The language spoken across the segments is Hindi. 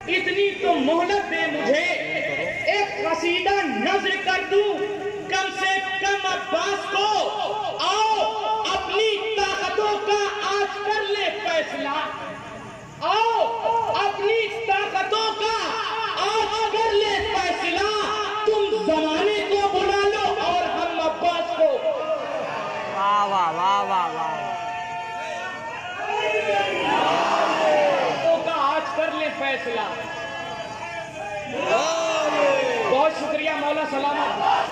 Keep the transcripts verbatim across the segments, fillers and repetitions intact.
इतनी तो मोहलत दे मुझे, एक कसीदा नज़्र कर दूं कम से कम अब्बास को। आओ अपनी ताकतों का आज कर ले फैसला, आओ अपनी ताकतों का आज कर ले फैसला। तुम जमाने को बुला लो और हम अब्बास को। वाह वाह वाह वाह वाह, का आज कर ले फैसला। बहुत शुक्रिया मौला सलामत।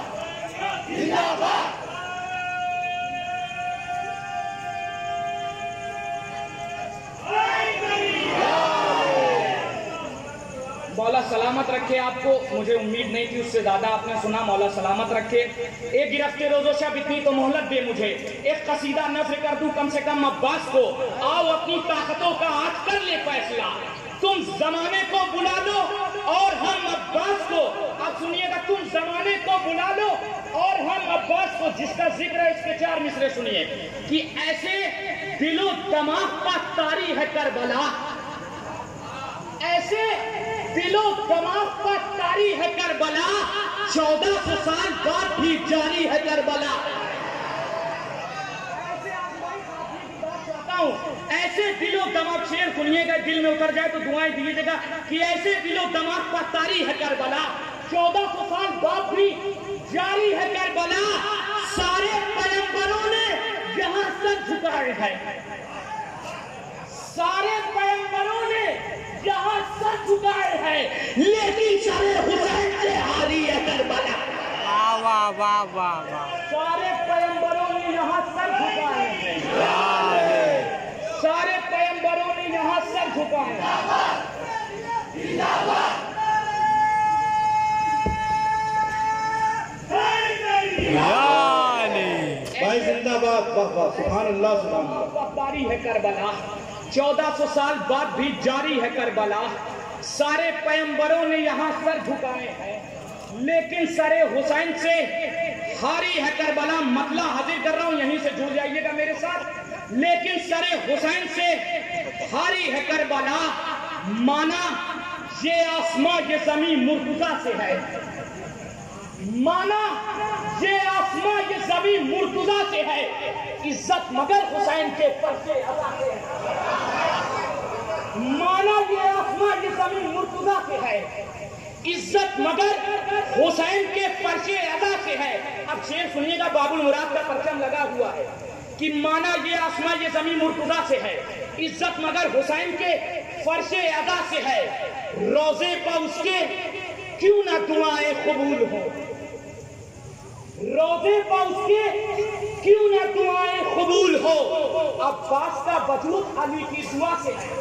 मौला सलामत रखे आपको, मुझे उम्मीद नहीं थी उससे ज्यादा आपने सुना। मौला सलामत रखे। एक गिरफ्ते रोजो शब इतनी तो मोहलत दे मुझे, एक कसीदा नज़्र कर दूं कम से कम अब्बास को। आओ अपनी ताकतों का आज कर ले फैसला। तुम जमाने को बुला लो और हम अब्बास को। अब सुनिएगा, तुम जमाने को बुला लो और हम अब्बास को। जिसका जिक्र है इसके चार मिसरे सुनिए कि ऐसे दिलो दिमाग का तारी है करबला, ऐसे दिलो दिमाग का तारी है करबला, चौदह सौ साल बाद भी जारी है करबला। ऐसे दिलो दिमाग, शेर सुनिएगा, दिल में उतर जाए तो दुआएं दीजिएगा कि ऐसे दिलो दिमाग का तारी है करबला, चौदह सौ साल बाद भी जारी है करबला। सारे पैगंबरों ने यहाँ सर झुकाए हैं, सारे पैगंबरों ने यहाँ सर झुकाए हैं, लेकिन सारे हुसैन से हारी है करबला। वाह वाह वाह वाह वाह, सारे पैगंबरों ने यहाँ सर झुकाए हैं, सारे पैगंबरों ने यहाँ सर झुकाए हैं। भाई जिंदाबाद, सुभान अल्लाह सुभान अल्लाह। जारी है करबला, चौदह सौ साल बाद भी जारी है करबला। सारे पैगंबरों ने यहाँ सर झुकाए हैं, लेकिन सरे हुसैन से हारी है करबला। मतला हाजिर कर रहा हूं, यहीं से जुड़ जाइएगा मेरे साथ। लेकिन सरे हुसैन से हारी है करबला। माना ये आसमां ये जमीन मुर्तजा से है, माना ये आसमां ये जमीन मुर्तजा से है, इज्जत मगर हुसैन के पर्चे अदा से है। माना ये आसमां ये जमीन मुर्तजा से है, इज्जत मगर हुसैन के पर्चे अदा से है। अब शेर सुनिएगा, बाबुल मुराद का परचम लगा हुआ है कि माना ये आसमां ये जमीन मुर्तजा से है, इज्जत मगर हुसैन के फर्शे अदा से है। रोजे पर उसके क्यों ना दुआएं कबूल हो, रोजे पर उसके क्यों ना दुआएं कबूल हो। अब्बास का वजूद अली की दुआ से है,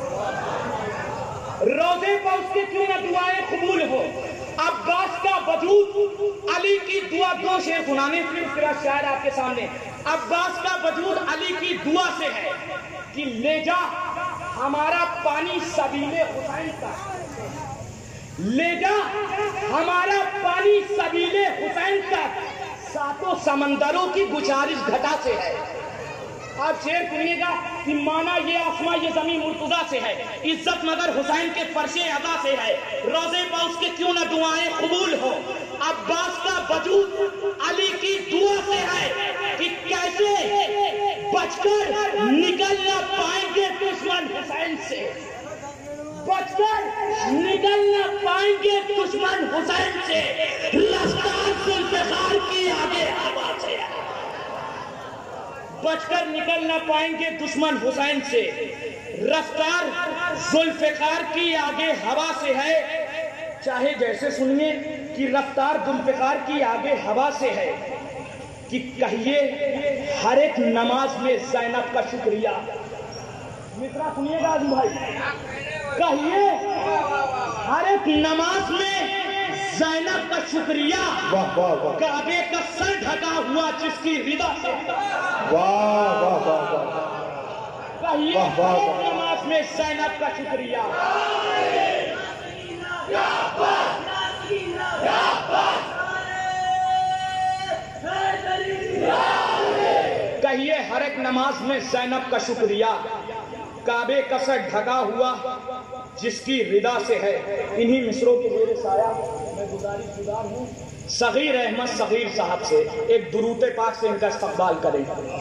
रोजे पर उसके क्यों ना दुआएं कबूल हो। अब्बास का वजूद अली की दुआ। दो शेर सुनाने फिर उसके बाद शायर आपके सामने। अब्बास का वजूद अली की दुआ से है कि ले जा हमारा पानी सबीले हुसैन का, ले जा हमारा पानी सबीले हुसैन का, सातों समंदरों की गुजारिश घटा से है। आप शेर सुनिएगा कि माना ये आसमां ये जमीन मुर्तजा से है, इज्जत मगर हुसैन के फर्शे अदा से है। रोजे पर उसके क्यों ना दुआएं कबूल हो। अब्बास का वजूद अली की दुआ से है कि कैसे बचकर निकल ना पाएंगे दुश्मन हुसैन से, बचकर निकल ना पाएंगे दुश्मन हुसैन से। रफ्तार जुल्फ़िकार की आगे हवा से, बचकर निकल ना पाएंगे दुश्मन हुसैन से। रफ्तार जुल्फ़िकार की आगे हवा से है। चाहे जैसे सुनिए कि रफ्तार जुल्फ़िकार की आगे हवा से है कि कहिए हर एक नमाज में ज़ैनब का शुक्रिया। मित्रा सुनिएगा आजम भाई, कहिए हर एक नमाज में ज़ैनब का शुक्रिया। वाह वाह वाह, काबे का सर ढका हुआ जिसकी रिदा से। वाह वाह वाह वाह, कहिए हर एक नमाज में ज़ैनब का शुक्रिया। कहिए हर एक नमाज में ज़ैनब का शुक्रिया। काबे का सर ढका हुआ जिसकी रिदा से है। इन्हीं मिसरों के मेरे साया मैं गुजारिश गुजार हूँ सगीर अहमद सगीर साहब से एक दुरूद पाक से इनका इस्तकबाल करें।